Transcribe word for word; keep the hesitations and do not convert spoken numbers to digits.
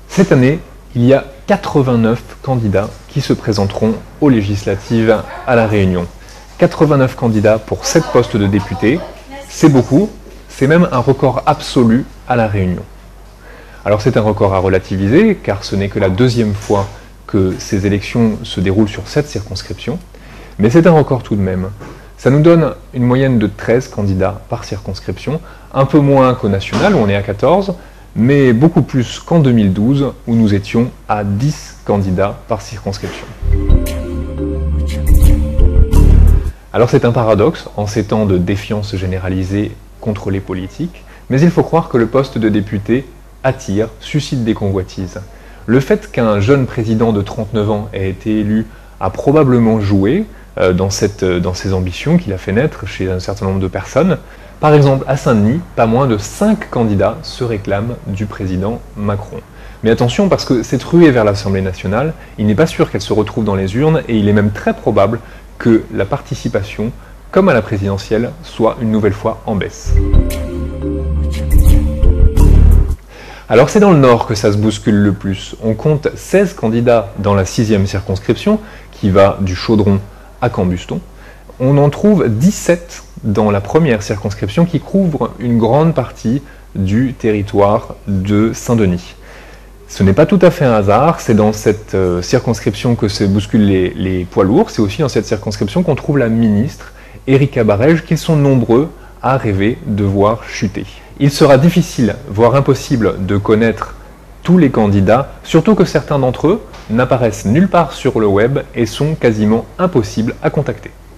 Cette année, il y a quatre-vingt-neuf candidats qui se présenteront aux législatives à La Réunion. quatre-vingt-neuf candidats pour sept postes de députés, c'est beaucoup, c'est même un record absolu à La Réunion. Alors c'est un record à relativiser, car ce n'est que la deuxième fois que ces élections se déroulent sur sept circonscriptions, mais c'est un record tout de même. Ça nous donne une moyenne de treize candidats par circonscription, un peu moins qu'au national où on est à quatorze, mais beaucoup plus qu'en deux mille douze où nous étions à dix candidats par circonscription. Alors c'est un paradoxe en ces temps de défiance généralisée contre les politiques, mais il faut croire que le poste de député attire, suscite des convoitises. Le fait qu'un jeune président de trente-neuf ans ait été élu a probablement joué euh, dans, cette, euh, dans ces ambitions qu'il a fait naître chez un certain nombre de personnes. Par exemple, à Saint-Denis, pas moins de cinq candidats se réclament du président Macron. Mais attention, parce que cette ruée vers l'Assemblée nationale, il n'est pas sûr qu'elle se retrouve dans les urnes, et il est même très probable que la participation, comme à la présidentielle, soit une nouvelle fois en baisse. Alors c'est dans le Nord que ça se bouscule le plus. On compte seize candidats dans la sixième circonscription, qui va du Chaudron à Cambuston. On en trouve dix-sept dans la première circonscription, qui couvre une grande partie du territoire de Saint-Denis. Ce n'est pas tout à fait un hasard, c'est dans cette euh, circonscription que se bousculent les, les poids lourds, c'est aussi dans cette circonscription qu'on trouve la ministre, Erika Barège, qu'ils sont nombreux à rêver de voir chuter. Il sera difficile, voire impossible, de connaître tous les candidats, surtout que certains d'entre eux n'apparaissent nulle part sur le web et sont quasiment impossibles à contacter.